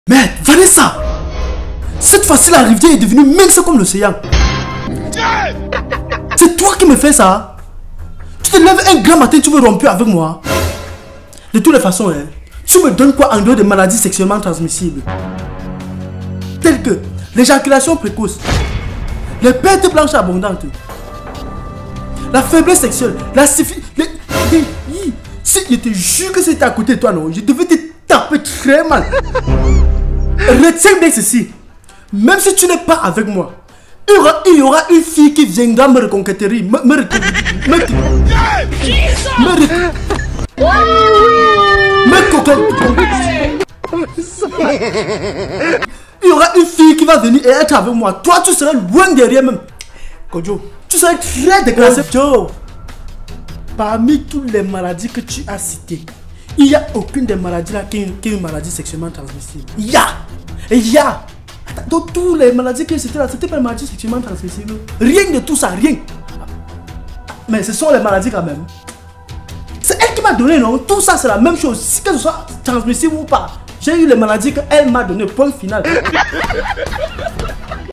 Mais Vanessa, cette fois-ci la rivière est devenue mince comme l'océan. C'est toi qui me fais ça. Tu te lèves un grand matin, tu veux romper avec moi. De toutes les façons, hein, tu me donnes quoi en dehors des maladies sexuellement transmissibles? Telles que l'éjaculation précoce, les pertes blanches abondantes, la faiblesse sexuelle, la syphilis. Si je te jure que c'était à côté de toi, non, je devais te taper très mal. Retiens bien ceci. Même si tu n'es pas avec moi, il y aura une fille qui viendra me reconquérir. Il y aura une fille qui va venir et être avec moi. Toi, tu seras loin derrière même. Kojo, tu seras très déclassé. Joe, parmi toutes les maladies que tu as citées, il n'y a aucune des maladies là qui est une maladie sexuellement transmissible. Il y a. Donc toutes les maladies que c'était là, c'était pas une maladie sexuellement transmissible. Rien de tout ça, rien. Mais ce sont les maladies quand même. C'est elle qui m'a donné, non? Tout ça c'est la même chose. Que ce soit transmissible ou pas, j'ai eu les maladies qu'elle m'a donné. Point final.